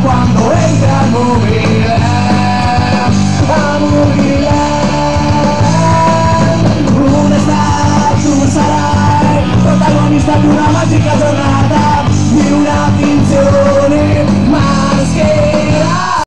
quando entra a morire, a morire. Un'estate tu sarai protagonista di una magica giornata.